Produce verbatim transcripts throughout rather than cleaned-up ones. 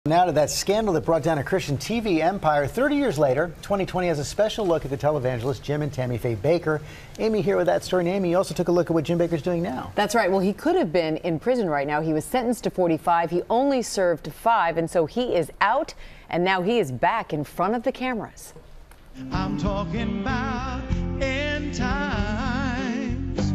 Now to that scandal that brought down a Christian T V empire. thirty years later, twenty twenty has a special look at the televangelists Jim and Tammy Faye Bakker. Amy here with that story. And Amy, you also took a look at what Jim Bakker's doing now. That's right. Well, he could have been in prison right now. He was sentenced to forty-five. He only served five, and so he is out, and now he is back in front of the cameras. I'm talking about end times.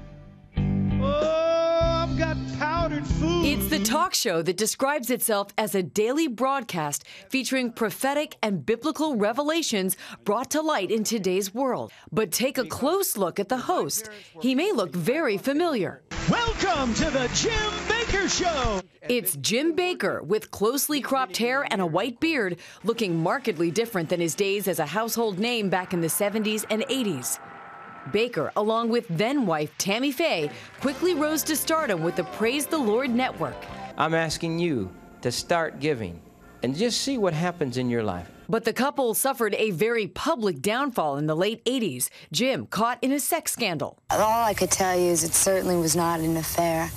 Oh, I've got powdered food. It's the talk show that describes itself as a daily broadcast featuring prophetic and biblical revelations brought to light in today's world. But take a close look at the host. He may look very familiar. Welcome to the Jim Bakker Show. It's Jim Bakker with closely cropped hair and a white beard, looking markedly different than his days as a household name back in the seventies and eighties. Bakker, along with then-wife Tammy Faye, quickly rose to stardom with the Praise the Lord network. I'm asking you to start giving and just see what happens in your life. But the couple suffered a very public downfall in the late eighties. Jim caught in a sex scandal. All I could tell you is it certainly was not an affair.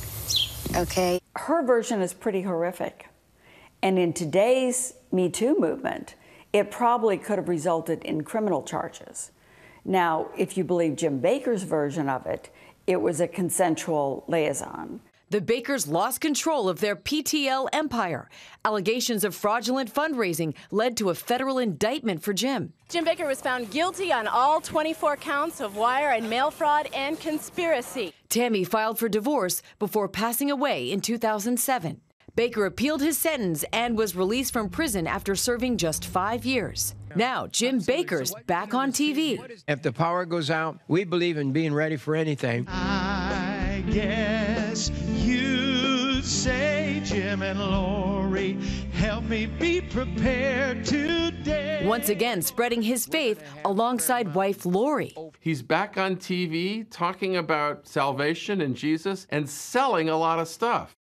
Okay? Her version is pretty horrific. And in today's Me Too movement, it probably could have resulted in criminal charges. Now, if you believe Jim Bakker's version of it, it was a consensual liaison. The Bakkers lost control of their P T L empire. Allegations of fraudulent fundraising led to a federal indictment for Jim. Jim Bakker was found guilty on all twenty-four counts of wire and mail fraud and conspiracy. Tammy filed for divorce before passing away in two thousand seven. Bakker appealed his sentence and was released from prison after serving just five years. Now, Jim Bakker's back on T V. If the power goes out, we believe in being ready for anything. I guess you'd say, Jim and Lori, help me be prepared today. Once again, spreading his faith alongside wife Lori. He's back on T V talking about salvation and Jesus and selling a lot of stuff.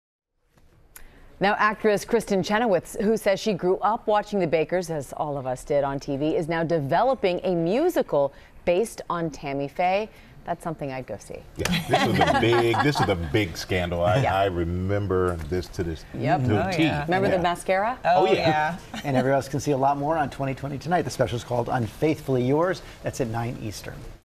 Now, actress Kristen Chenoweth, who says she grew up watching the Bakkers, as all of us did on T V, is now developing a musical based on Tammy Faye. That's something I'd go see. Yeah, this was a big, this was a big scandal. I, Yeah. I remember this to this Yep. to Oh, a T. yeah. Remember Yeah. the mascara? Oh, yeah. And everyone else can see a lot more on twenty twenty tonight. The special is called Unfaithfully Yours. That's at nine Eastern.